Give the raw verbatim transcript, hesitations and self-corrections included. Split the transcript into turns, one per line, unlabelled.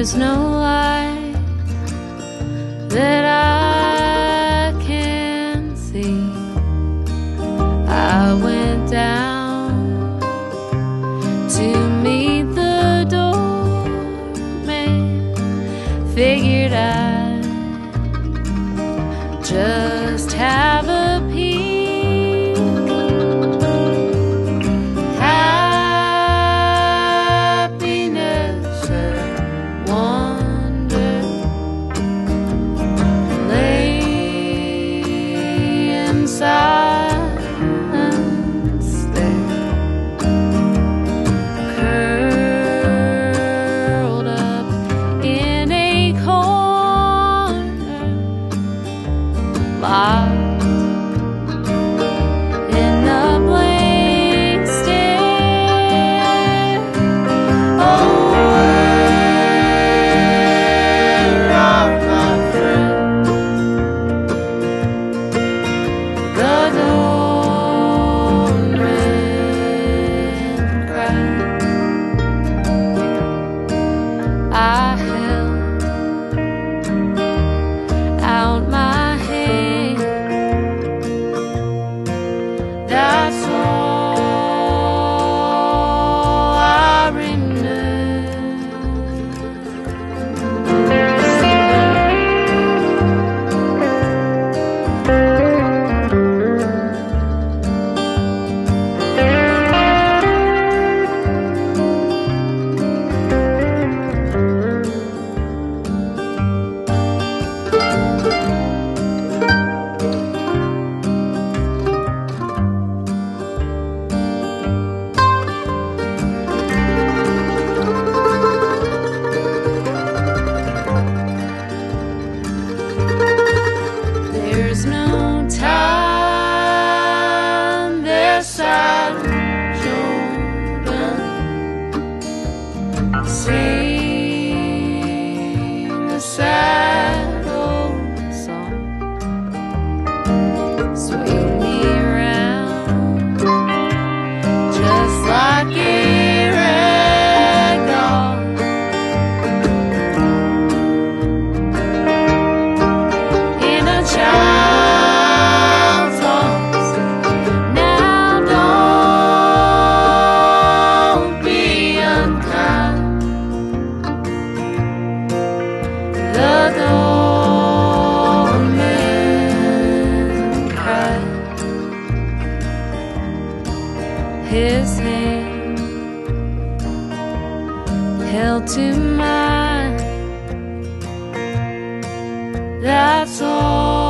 There's no light that I can see. I went down to meet the doorman, figured I'd just have a peek. Happiness and wonder lay inside there, curled up in a corner, locked in a blank stare. Oh, where are my friends? The doorman cried. I held out my hand. That's all I remember. There's no time there, silent Jordan. Sing a sad old song, swing me around just like a rag doll. In a child's arms, now don't be unkind. The doorman cried. His hand held to mine. That's all